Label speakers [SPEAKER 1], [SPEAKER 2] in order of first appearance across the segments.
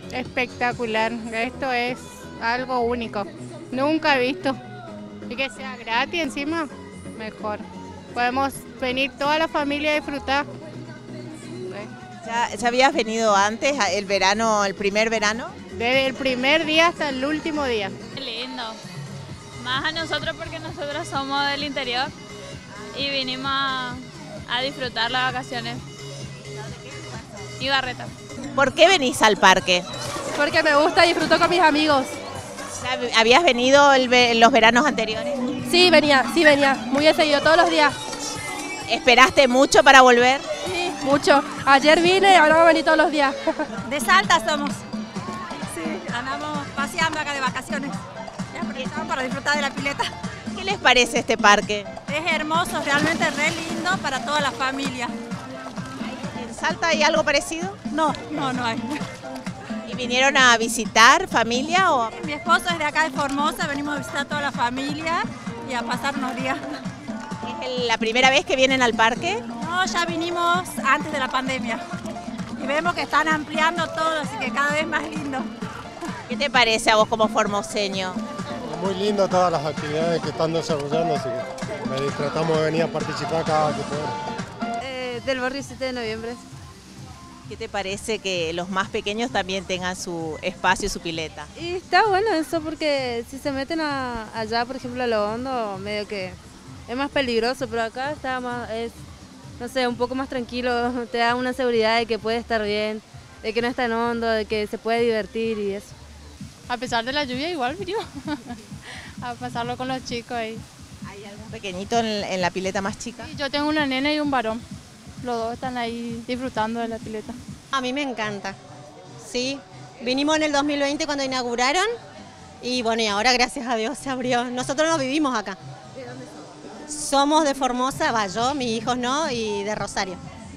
[SPEAKER 1] Espectacular, esto es algo único, nunca he visto. Y que sea gratis encima, mejor. Podemos venir toda la familia a disfrutar.
[SPEAKER 2] ¿Ya habías venido antes, el verano, el primer verano?
[SPEAKER 1] Desde el primer día hasta el último día.
[SPEAKER 3] Qué lindo. Más a nosotros porque nosotros somos del interior y vinimos a disfrutar las vacaciones. Ibarreta.
[SPEAKER 2] ¿Por qué venís al parque?
[SPEAKER 4] Porque me gusta, disfruto con mis amigos.
[SPEAKER 2] ¿Habías venido los veranos anteriores?
[SPEAKER 4] Sí, venía, muy seguido, todos los días.
[SPEAKER 2] ¿Esperaste mucho para volver?
[SPEAKER 4] Sí, mucho. Ayer vine y ahora voy a venir todos los días.
[SPEAKER 5] De Salta somos. Sí, andamos paseando acá de vacaciones. Y aprovechamos para disfrutar de la pileta.
[SPEAKER 2] ¿Qué les parece este parque?
[SPEAKER 5] Es hermoso, realmente re lindo para toda la familia.
[SPEAKER 2] ¿En Salta hay algo parecido?
[SPEAKER 5] No hay.
[SPEAKER 2] ¿Y vinieron a visitar familia o...?
[SPEAKER 5] Mi esposo es de acá de Formosa, venimos a visitar a toda la familia y a pasar unos días.
[SPEAKER 2] ¿Es la primera vez que vienen al parque?
[SPEAKER 5] No, ya vinimos antes de la pandemia. Y vemos que están ampliando todo, así que cada vez más lindo.
[SPEAKER 2] ¿Qué te parece a vos como formoseño?
[SPEAKER 6] Muy lindo todas las actividades que están desarrollando, así que tratamos de venir a participar cada que podemos.
[SPEAKER 4] Del barrio 7 de noviembre.
[SPEAKER 2] ¿Qué te parece que los más pequeños también tengan su espacio, su pileta?
[SPEAKER 4] Y está bueno eso porque si se meten allá, por ejemplo, a lo hondo, medio que es más peligroso, pero acá está más, no sé, un poco más tranquilo, te da una seguridad de que puede estar bien, de que no es tan hondo, de que se puede divertir y eso.
[SPEAKER 1] A pesar de la lluvia igual vinimos a pasarlo con los chicos ahí.
[SPEAKER 2] ¿Hay algún pequeñito en la pileta más chica?
[SPEAKER 1] Yo tengo una nena y un varón. Los dos están ahí disfrutando de la pileta.
[SPEAKER 7] A mí me encanta, sí. Vinimos en el 2020 cuando inauguraron y bueno, y ahora gracias a Dios se abrió. Nosotros no vivimos acá.
[SPEAKER 4] ¿De dónde son?
[SPEAKER 7] Somos de Formosa, yo, mis hijos no, y de Rosario.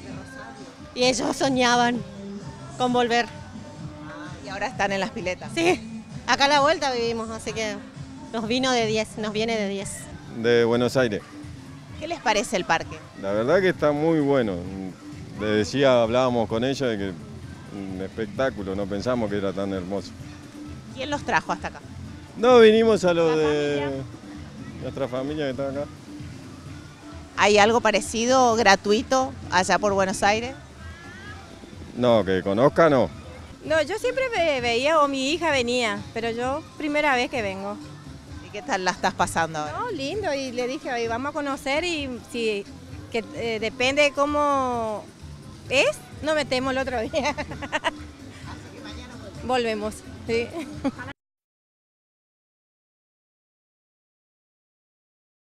[SPEAKER 7] Y ellos soñaban con volver.
[SPEAKER 2] Y ahora están en las piletas.
[SPEAKER 7] Sí, acá a la vuelta vivimos, así que nos viene de 10.
[SPEAKER 8] De Buenos Aires.
[SPEAKER 2] ¿Qué les parece el parque?
[SPEAKER 8] La verdad que está muy bueno. Le decía, hablábamos con ella de que un espectáculo, no pensamos que era tan hermoso.
[SPEAKER 2] ¿Quién los trajo hasta acá?
[SPEAKER 8] No, vinimos a lo de nuestra familia que está acá.
[SPEAKER 2] ¿Hay algo parecido, gratuito, allá por Buenos Aires?
[SPEAKER 8] No, que conozca no.
[SPEAKER 4] No, yo siempre veía o mi hija venía, pero yo primera vez que vengo.
[SPEAKER 2] ¿Y qué tal la estás pasando ahora?
[SPEAKER 4] No, lindo, y le dije, oye, vamos a conocer y si que depende de cómo es, nos metemos el otro día. Volvemos, sí.